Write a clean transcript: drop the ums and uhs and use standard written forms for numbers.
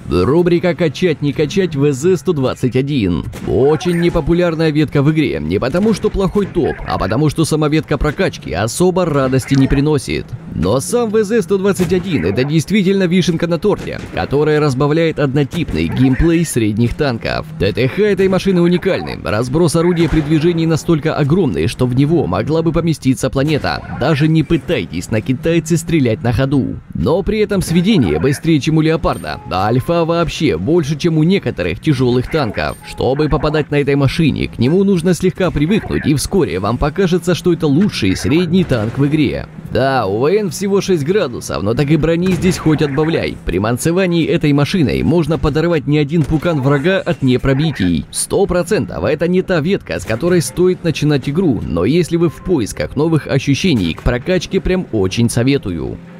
Рубрика «Качать не качать» ВЗ-121. Очень непопулярная ветка в игре, не потому что плохой топ, а потому что сама ветка прокачки особо радости не приносит. Но сам ВЗ-121 это действительно вишенка на торте, которая разбавляет однотипный геймплей средних танков. ТТХ этой машины уникальный, разброс орудия при движении настолько огромный, что в него могла бы поместиться планета. Даже не пытайтесь на китайце стрелять на ходу. Но при этом сведение быстрее, чем у Леопарда, а Альфа вообще больше, чем у некоторых тяжелых танков. Чтобы попадать на этой машине, к нему нужно слегка привыкнуть, и вскоре вам покажется, что это лучший средний танк в игре. Да, у ВН всего 6 градусов, но так и брони здесь хоть отбавляй. При манцевании этой машиной можно подорвать не один пукан врага от непробитий. 100% это не та ветка, с которой стоит начинать игру, но если вы в поисках новых ощущений, к прокачке прям очень советую.